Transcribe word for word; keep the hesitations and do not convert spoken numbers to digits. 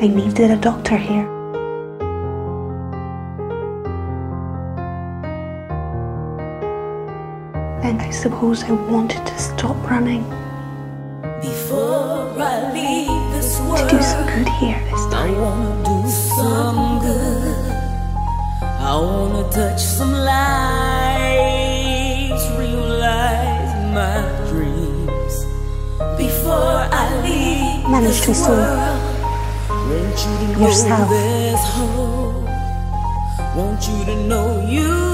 I needed a doctor here. Then I suppose I wanted to stop running. Before I leave this world, to do some good here this time. I wanna do some good. I wanna touch some lives, realize my dreams. Before I leave Manage to this solve world, want you to know yourself. there's hope. Want you to know you